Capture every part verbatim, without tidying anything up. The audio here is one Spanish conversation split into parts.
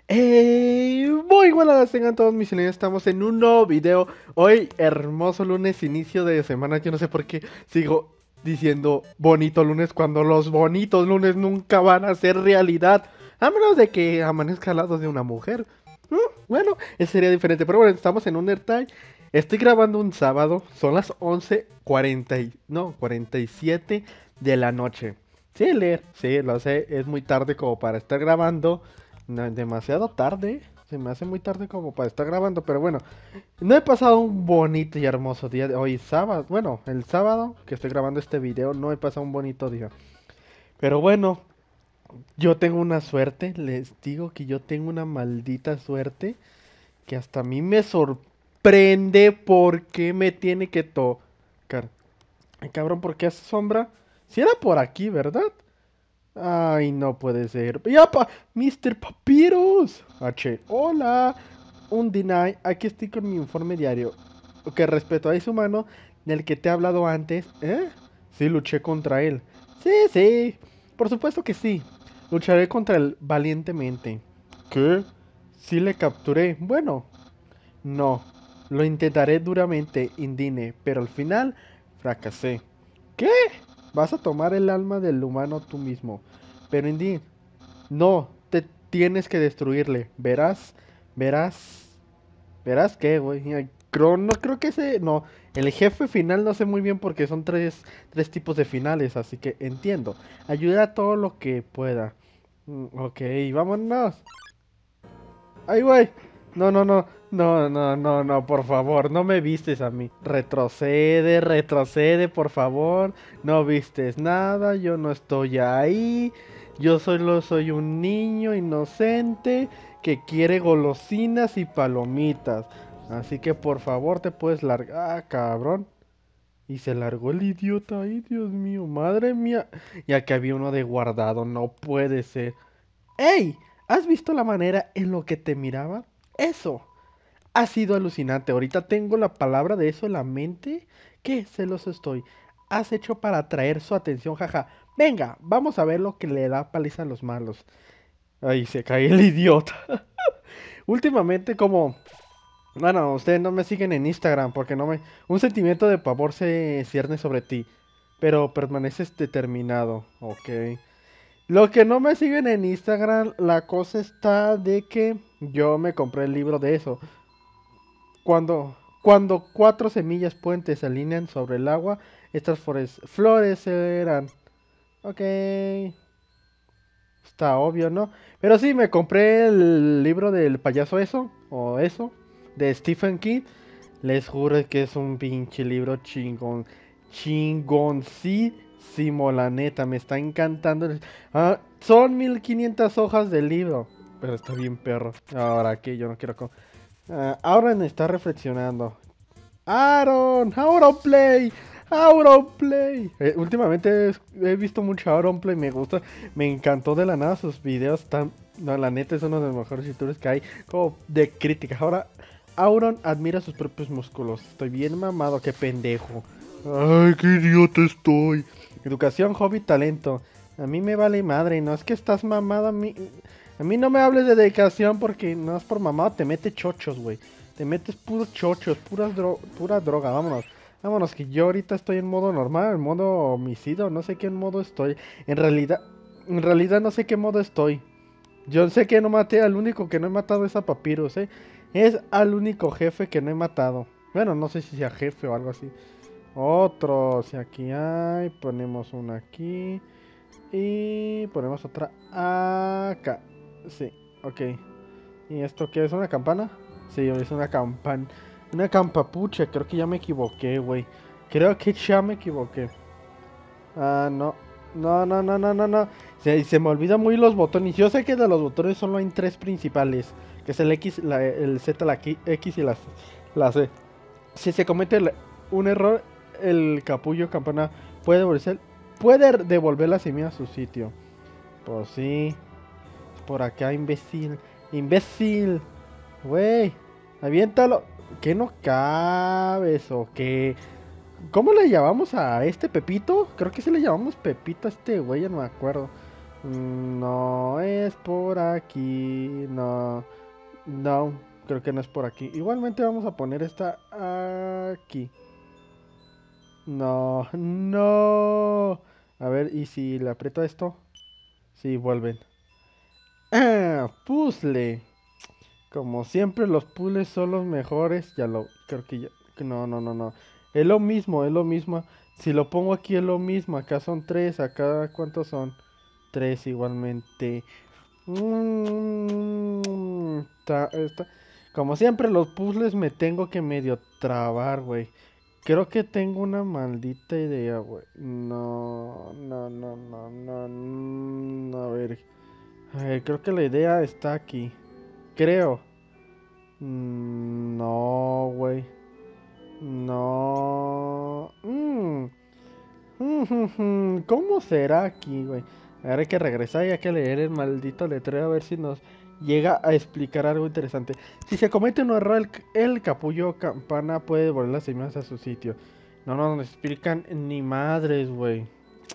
Hey, muy buenas tengan todos mis señores, estamos en un nuevo video. Hoy, hermoso lunes, inicio de semana. Yo no sé por qué sigo diciendo bonito lunes cuando los bonitos lunes nunca van a ser realidad. A menos de que amanezca al lado de una mujer. Mm, bueno, eso sería diferente. Pero bueno, estamos en Undertale. Estoy grabando un sábado, son las once cuarenta y, no, cuarenta y siete de la noche. Sí, leer, sí, lo sé, es muy tarde como para estar grabando. No, demasiado tarde. Se me hace muy tarde como para estar grabando, pero bueno, no he pasado un bonito y hermoso día de hoy, sábado. Bueno, el sábado que estoy grabando este video, no he pasado un bonito día. Pero bueno, yo tengo una suerte, les digo que yo tengo una maldita suerte que hasta a mí me sorprende por qué me tiene que tocar. Ay, cabrón, ¿por qué hace sombra? Si era por aquí, ¿verdad? Ay, no puede ser. ¡Yapa! ¡mister Papyrus! H. Hola. Un deny. Aquí estoy con mi informe diario. Que respecto a ese humano del que te he hablado antes. ¿Eh? Sí, luché contra él. Sí, sí. Por supuesto que sí. Lucharé contra él valientemente. ¿Qué? Sí le capturé. Bueno, no. Lo intentaré duramente, Indine, pero al final fracasé. ¿Qué? Vas a tomar el alma del humano tú mismo. Pero Indy, no, te tienes que destruirle. Verás, verás, verás qué, güey. Ay, Creo, no creo que ese, no. El jefe final no sé muy bien porque son tres, tres tipos de finales, así que entiendo. Ayuda todo lo que pueda. Mm, ok, vámonos. Ay, güey. No, no, no. No, no, no, no, por favor, no me vistes a mí. Retrocede, retrocede, por favor. No vistes nada, yo no estoy ahí. Yo solo soy un niño inocente que quiere golosinas y palomitas. Así que por favor te puedes largar. Ah, cabrón. Y se largó el idiota. Ay, Dios mío, madre mía. Ya que había uno de guardado, no puede ser. ¡Ey! ¿Has visto la manera en lo que te miraba? Eso ha sido alucinante. Ahorita tengo la palabra de eso en la mente. Qué celoso estoy. Has hecho para atraer su atención, jaja. Venga, vamos a ver lo que le da paliza a los malos. Ay, se cae el idiota. Últimamente, como... Bueno, ustedes no me siguen en Instagram porque no me... Un sentimiento de pavor se cierne sobre ti. Pero permaneces determinado. Ok. Lo que no me siguen en Instagram, la cosa está de que yo me compré el libro de eso. Cuando, cuando cuatro semillas puentes se alinean sobre el agua, estas flores florecerán. Ok, está obvio, ¿no? Pero sí, me compré el libro del payaso eso, o eso, de Stephen King. Les juro que es un pinche libro chingón. Chingoncísimo, la neta. Me está encantando. Ah, son mil quinientas hojas del libro. Pero está bien perro. Ahora que yo no quiero... co- Ah, Aaron está reflexionando. Aaron, Auronplay. Auronplay. Eh, últimamente he, he visto mucho Auronplay. Me gusta. Me encantó de la nada sus videos. Tan... No, la neta es uno de los mejores youtubers que hay. Como de críticas. Ahora Auron admira sus propios músculos. Estoy bien mamado, qué pendejo. Ay, qué idiota estoy. Educación, hobby, talento. A mí me vale madre, no es que estás mamado a mí. A mí no me hables de dedicación porque no es por mamado, te mete chochos, güey. Te metes puros chochos, puras dro pura droga, vámonos. Vámonos, que yo ahorita estoy en modo normal, en modo homicidio, no sé qué modo estoy. En realidad, en realidad no sé qué modo estoy. Yo sé que no maté al único que no he matado es a Papyrus, ¿eh? Es al único jefe que no he matado. Bueno, no sé si sea jefe o algo así. Otro, si aquí hay, ponemos una aquí. Y ponemos otra acá. Sí, ok. ¿Y esto qué es? ¿Una campana? Sí, es una campana. Una campapucha, creo que ya me equivoqué, güey. Creo que ya me equivoqué. Ah, no. No, no, no, no, no, no. Se, se me olvidan muy los botones. Yo sé que de los botones solo hay tres principales. Que es el X, la- el Z, la Ki- X y la, la C. Si se comete el- un error, el capullo campana puede devolver, puede devolver la semilla a su sitio. Pues sí. Por acá, imbécil. Imbécil. Güey. Aviéntalo. ¿Qué no cabes o qué? ¿Cómo le llamamos a este Pepito? Creo que sí le llamamos Pepito a este güey, ya no me acuerdo. Mm, No es por aquí, no. No, creo que no es por aquí. Igualmente vamos a poner esta aquí. No, no. A ver, ¿y si le aprieto esto? Sí, vuelven. Ah, puzzle. Como siempre, los puzzles son los mejores. Ya lo, creo que ya. No, no, no, no. Es lo mismo, es lo mismo. Si lo pongo aquí es lo mismo. Acá son tres, acá ¿cuántos son? Tres igualmente. Mm, ta- esta- Como siempre, los puzzles me tengo que medio trabar, güey. Creo que tengo una maldita idea, güey. No, no, no, no, no, no. A ver. A ver, creo que la idea está aquí. Creo. Mm, No, güey. No. Mm. ¿Cómo será aquí, güey? Ahora hay que regresar y hay que leer el maldito letrero a ver si nos llega a explicar algo interesante. Si se comete un error, el, el capullo campana puede devolver las semillas a su sitio. No nos explican ni madres, güey.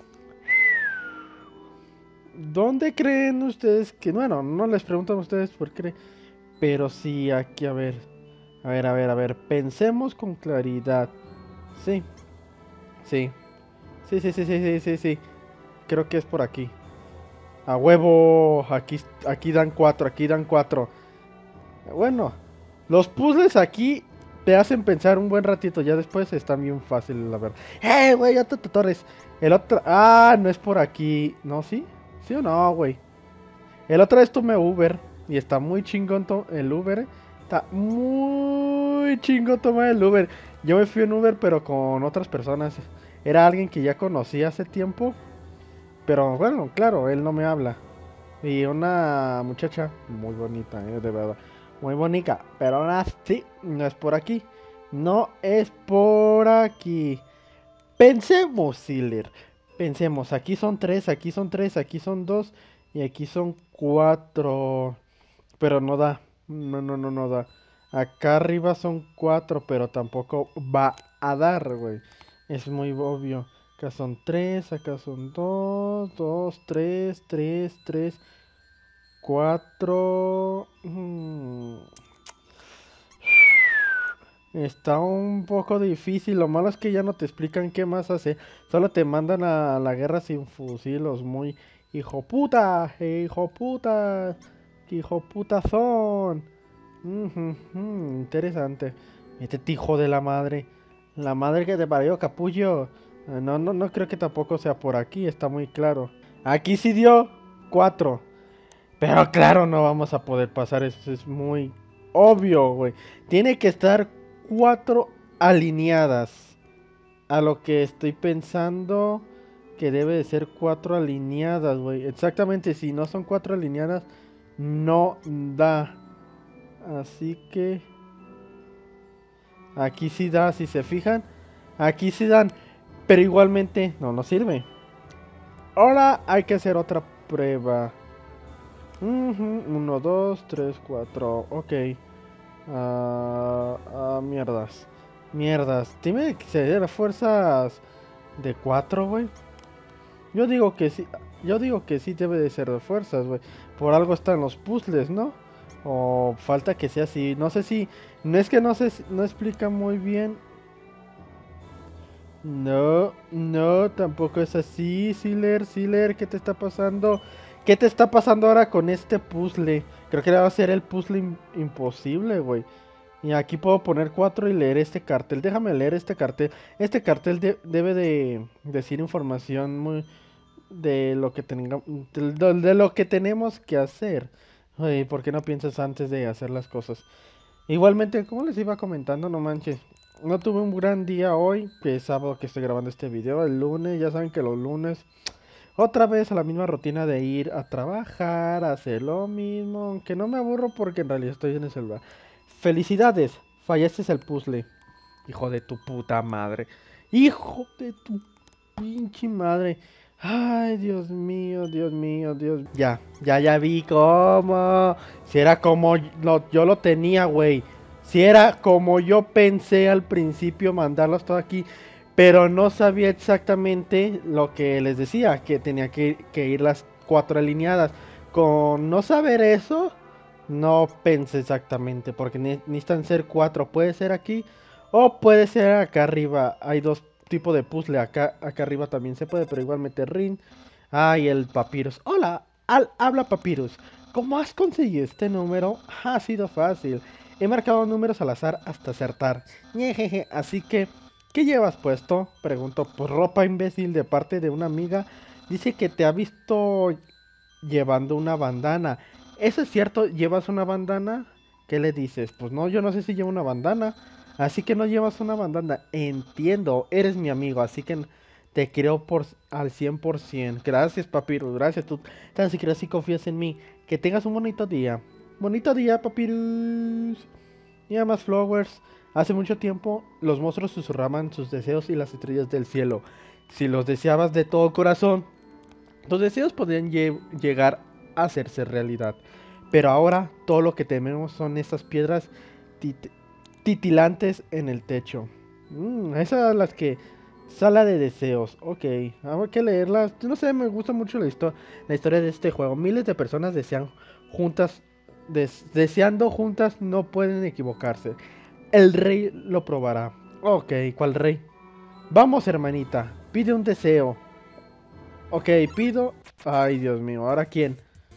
¿Dónde creen ustedes que... Bueno, no les preguntan a ustedes por qué, pero sí aquí, a ver. A ver, a ver, a ver. Pensemos con claridad. Sí, sí. Sí, sí, sí, sí, sí, sí, sí. Creo que es por aquí. A huevo. Aquí, aquí dan cuatro, aquí dan cuatro. Bueno, los puzzles aquí te hacen pensar un buen ratito. Ya después están bien fáciles, la verdad. ¡Eh, güey! Ya te torres. El otro... Ah, no es por aquí. ¿No, sí? ¿Sí o no, güey? El otro vez tomé Uber. Y está muy chingón el Uber. Está muy chingón tomar el Uber. Yo me fui en Uber, pero con otras personas. Era alguien que ya conocí hace tiempo. Pero bueno, claro, él no me habla. Y una muchacha muy bonita, eh, de verdad. Muy bonita. Pero aún así, no es por aquí. No es por aquí. Pensemos, Siler. Pensemos, aquí son tres, aquí son tres, aquí son dos. Y aquí son cuatro. Pero no da. No, no, no, no da. Acá arriba son cuatro, pero tampoco va a dar, güey. Es muy obvio. Acá son tres, acá son dos, dos, tres, tres, tres, cuatro. Mm. Está un poco difícil. Lo malo es que ya no te explican qué más hace. Solo te mandan a la guerra sin fusilos. Muy hijo puta, hijo puta, hijo puta son. Ujú, ujú, interesante. Este hijo de la madre. La madre que te parió, capullo. Eh, No, no, no creo que tampoco sea por aquí, está muy claro. Aquí sí dio cuatro. Pero claro, no vamos a poder pasar, eso es muy obvio, güey. Tiene que estar cuatro alineadas. A lo que estoy pensando que debe de ser cuatro alineadas, güey. Exactamente, si no son cuatro alineadas, no da. Así que aquí sí da, si se fijan. Aquí sí dan. Pero igualmente no nos sirve. Ahora hay que hacer otra prueba. Ujú, uno, dos, tres, cuatro. Ok. Ah, ah, mierdas. Mierdas. Dime que se las fuerzas de cuatro, güey. Yo digo que sí. Yo digo que sí debe de ser de fuerzas, güey. Por algo están los puzzles, ¿no? O falta que sea así. No sé si. No es que no sé si- no explica muy bien. No, no, tampoco es así, Siler, Siler, ¿qué te está pasando? ¿Qué te está pasando ahora con este puzzle? Creo que va a ser el puzzle im- imposible, güey. Y aquí puedo poner cuatro y leer este cartel. Déjame leer este cartel. Este cartel de- debe de decir información muy de lo que tenga, de, de- de lo que tenemos que hacer. Oye, ¿por qué no piensas antes de hacer las cosas? Igualmente, como les iba comentando, no manches. No tuve un gran día hoy, que es sábado que estoy grabando este video. El lunes, ya saben que los lunes, otra vez a la misma rutina de ir a trabajar, a hacer lo mismo. Aunque no me aburro porque en realidad estoy en el celular. Felicidades, fallaste el puzzle. Hijo de tu puta madre. Hijo de tu pinche madre. Ay, Dios mío, Dios mío, Dios. Ya, ya, ya vi cómo. Si era como lo- yo lo tenía, güey. Si era como yo pensé al principio mandarlos todo aquí. Pero no sabía exactamente lo que les decía. Que tenía que, que ir las cuatro alineadas. Con no saber eso, No pensé exactamente, porque ne- necesitan ser cuatro. Puede ser aquí o puede ser acá arriba. Hay dos tipos de puzzle. Acá, acá arriba también se puede, pero igual meter ring. Ah, y el Papyrus. Hola, al, habla Papyrus. ¿Cómo has conseguido este número? Ha sido fácil. He marcado números al azar hasta acertar. Ñejeje, así que, ¿qué llevas puesto? Preguntó. Pues ropa imbécil de parte de una amiga. Dice que te ha visto llevando una bandana. ¿Eso es cierto? ¿Llevas una bandana? ¿Qué le dices? Pues no, yo no sé si llevo una bandana. Así que no llevas una bandana. Entiendo, eres mi amigo, así que te creo por al cien por ciento. Gracias, Papyrus, gracias. Tú tan siquiera si confías en mí. Que tengas un bonito día. Bonito día, Papyrus. Y además, Flowers. Hace mucho tiempo, los monstruos susurraban sus deseos y las estrellas del cielo. Si los deseabas de todo corazón, tus deseos podrían lle- llegar a hacerse realidad. Pero ahora todo lo que tememos son estas piedras tit- titilantes en el techo. Mm, esas las que sala de deseos. Ok, habrá que leerlas. No sé, me gusta mucho la, histo- la historia de este juego. Miles de personas desean juntas, des- deseando juntas no pueden equivocarse. El rey lo probará. Ok, ¿cuál rey? Vamos, hermanita, pide un deseo. Ok, pido. Ay, Dios mío, ¿ahora quién?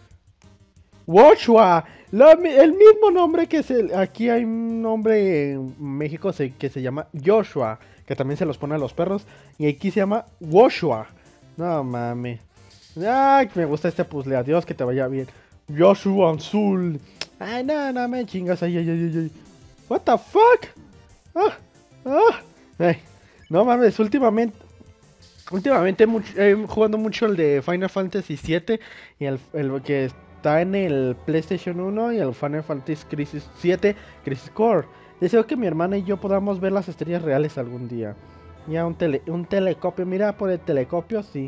Woshua, la mi- el mismo nombre que se. Aquí hay un nombre en México se- que se llama Joshua, que también se los pone a los perros. Y aquí se llama Woshua. No mames. Ay, me gusta este puzzle. Adiós, que te vaya bien. Joshua Azul. Ay, no, no me chingas. Ay, ay, ay, ay. ay. What the fuck? Ah, ah. Ay, no mames, últimamente. Últimamente much- he jugando mucho el de Final Fantasy siete y el, el que está en el PlayStation uno y el Final Fantasy Crisis siete Crisis Core. Deseo que mi hermana y yo podamos ver las estrellas reales algún día. Ya un, tele, un telecopio, mira por el telecopio, sí.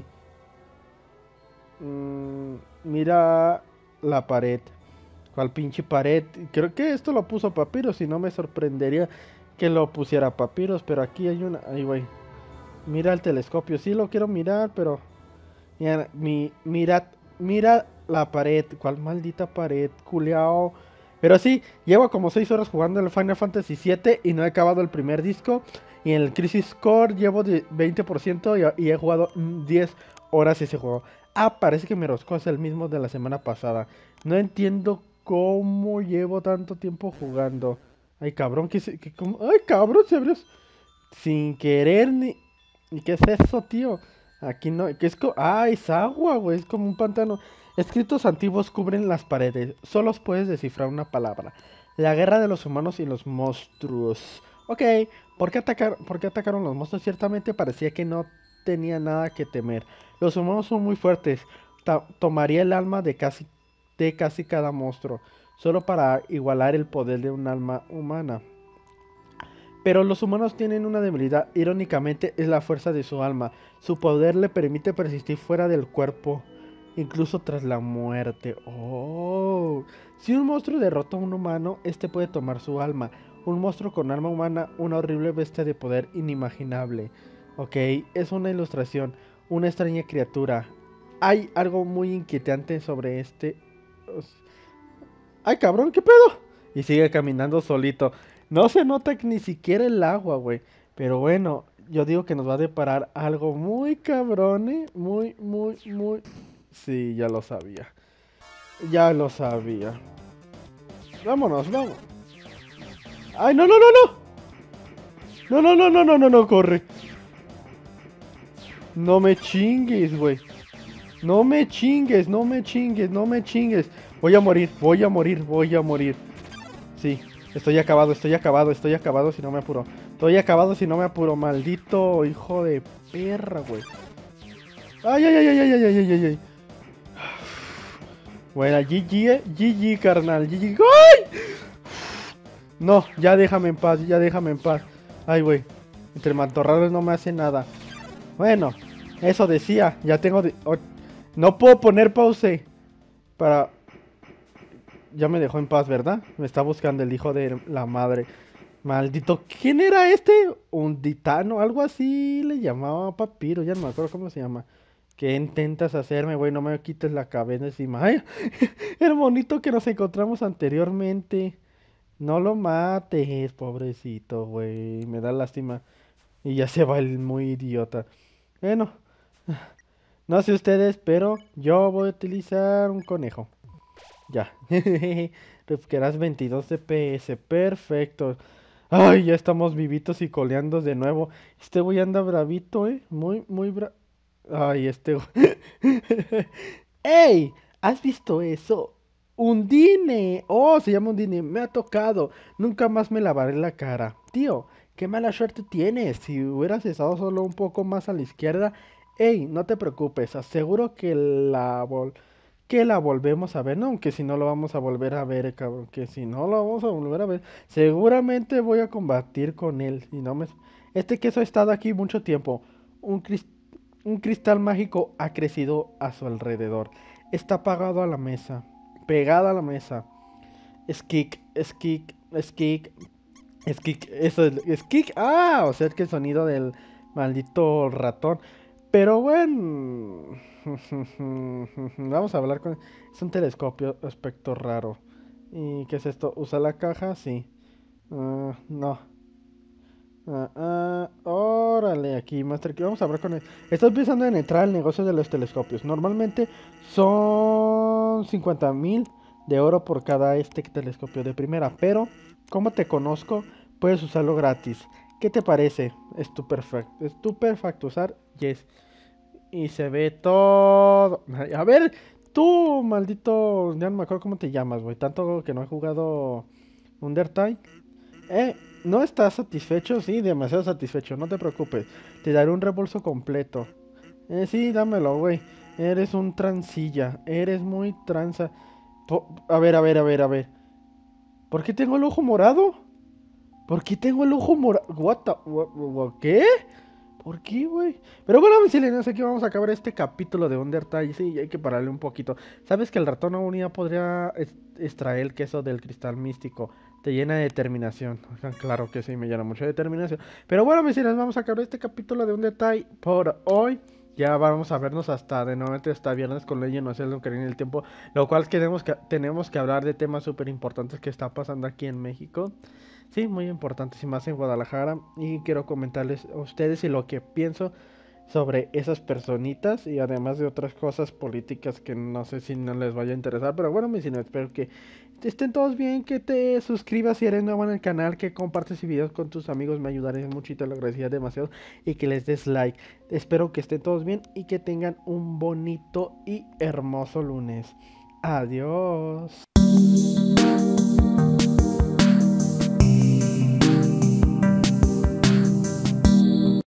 Mm, mira la pared. ¿Cuál pinche pared? Creo que esto lo puso Papiros y no me sorprendería que lo pusiera Papiros, pero aquí hay una... Ahí, güey. Mira el telescopio, sí lo quiero mirar, pero... Mira, mi, mira, mira la pared. ¿Cuál maldita pared, culiao? Pero sí, llevo como seis horas jugando el Final Fantasy siete y no he acabado el primer disco. Y en el Crisis Core llevo de veinte por ciento y, y he jugado mm, diez horas ese juego. Ah, parece que mi rosco es el mismo de la semana pasada. No entiendo cómo llevo tanto tiempo jugando. Ay, cabrón, que se... Que, cómo- Ay, cabrón, se abrió sin querer ni... ¿Y qué es eso, tío? Aquí no, que es co- ah, es agua, güey, es como un pantano. Escritos antiguos cubren las paredes. Solo puedes descifrar una palabra. La guerra de los humanos y los monstruos. Ok, ¿por qué atacar, por qué atacaron los monstruos? Ciertamente parecía que no tenía nada que temer. Los humanos son muy fuertes. Ta- tomaría el alma de casi, de casi cada monstruo, solo para igualar el poder de un alma humana. Pero los humanos tienen una debilidad, irónicamente es la fuerza de su alma. Su poder le permite persistir fuera del cuerpo, incluso tras la muerte. Oh, si un monstruo derrota a un humano, este puede tomar su alma. Un monstruo con alma humana, una horrible bestia de poder inimaginable. Ok, es una ilustración, una extraña criatura. Hay algo muy inquietante sobre este... ¡Ay, cabrón, qué pedo! Y sigue caminando solito. No se nota que ni siquiera el agua, güey. Pero bueno, yo digo que nos va a deparar algo muy cabrón, ¿eh? Muy, muy, muy... Sí, ya lo sabía. Ya lo sabía. Vámonos, vamos. ¡Ay, no, no, no, no! No, no, no, no, no, no, no, corre. No me chingues, güey. No me chingues, no me chingues, no me chingues. Voy a morir, voy a morir, voy a morir. Sí, estoy acabado, estoy acabado, estoy acabado si no me apuro. Estoy acabado si no me apuro, maldito hijo de perra, güey. Ay, ay, ay, ay, ay, ay, ay, ay, ay. Bueno, G G, eh. G G, carnal, G G. ¡Ay! No, ya déjame en paz, ya déjame en paz. Ay, güey. Entre mantorrales no me hace nada. Bueno, eso decía, ya tengo... de- o- No puedo poner pause para... Ya me dejó en paz, ¿verdad? Me está buscando el hijo de la madre. Maldito, ¿quién era este? Un ditano, algo así le llamaba Papiro, ya no me acuerdo cómo se llama. ¿Qué intentas hacerme, güey? No me quites la cabeza encima. Ay, el monito que nos encontramos anteriormente. No lo mates, pobrecito, güey. Me da lástima. Y ya se va el muy idiota. Bueno, no sé ustedes, pero yo voy a utilizar un conejo. Ya. Recuperas veintidós D P S. Perfecto. Ay, ya estamos vivitos y coleando de nuevo. Este güey anda bravito, ¿eh? Muy, muy bra... Ay, este güey. ¡Ey! ¿Has visto eso? ¡Undine! Oh, se llama Undine. Me ha tocado. Nunca más me lavaré la cara. Tío, qué mala suerte tienes. Si hubieras estado solo un poco más a la izquierda. ¡Ey! No te preocupes. Aseguro que la vol que la volvemos a ver. No, aunque si no lo vamos a volver a ver, cabrón. Que si no lo vamos a volver a ver. Seguramente voy a combatir con él. Y no me... Este queso ha estado aquí mucho tiempo. Un cristal. Un cristal mágico ha crecido a su alrededor. Está pegado a la mesa. Pegada a la mesa. Skik, skik, skik, skik. Eso es skik. Ah, o sea, es que el sonido del maldito ratón. Pero bueno. Vamos a hablar con... Es un telescopio, aspecto raro. ¿Y qué es esto? ¿Usa la caja? Sí. Uh, no. Ah, ah, órale, aquí, Master Key. Vamos a hablar con él. Estoy pensando en entrar al negocio de los telescopios. Normalmente son cincuenta mil de oro por cada este telescopio de primera. Pero, como te conozco, puedes usarlo gratis. ¿Qué te parece? Es tu perfecto. Es tu perfecto usar. Yes. Y se ve todo. A ver, tú, maldito. Ya no me acuerdo cómo te llamas, güey. Tanto que no he jugado Undertale. Eh, ¿no estás satisfecho? Sí, demasiado satisfecho, no te preocupes. Te daré un reembolso completo. Eh, sí, dámelo, güey. Eres un transilla, eres muy tranza. Po- a ver, a ver, a ver, a ver. ¿Por qué tengo el ojo morado? ¿Por qué tengo el ojo morado? What the... wha- wha- ¿Qué? ¿Por qué, güey? Pero bueno, mis no aquí vamos a acabar este capítulo de Undertale. Sí, hay que pararle un poquito. ¿Sabes que el ratón aún ya podría es- extraer el queso del cristal místico? Te llena de determinación. Ajá, claro que sí, me llena mucho de determinación. Pero bueno, mis vamos a acabar este capítulo de Undertale por hoy. Ya vamos a vernos hasta de nuevo hasta viernes con Legend of Zelda Ocarina del Tiempo. Lo cual queremos que, tenemos que hablar de temas súper importantes que está pasando aquí en México. Sí, muy importante, y más en Guadalajara. Y quiero comentarles a ustedes y lo que pienso sobre esas personitas y además de otras cosas políticas que no sé si no les vaya a interesar. Pero bueno, mis vecinos, espero que estén todos bien, que te suscribas si eres nuevo en el canal, que compartes y videos con tus amigos, me ayudaría mucho y te lo agradecería demasiado. Y que les des like. Espero que estén todos bien y que tengan un bonito y hermoso lunes. Adiós.